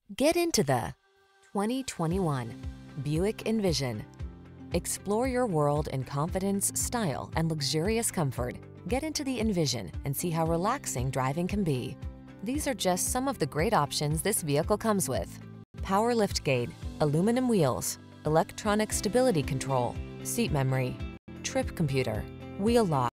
Get into the 2021 Buick Envision. Explore your world in confidence, style, and luxurious comfort. Get into the Envision and see how relaxing driving can be. These are just some of the great options this vehicle comes with: power liftgate, aluminum wheels, electronic stability control, seat memory, trip computer, wheel lock,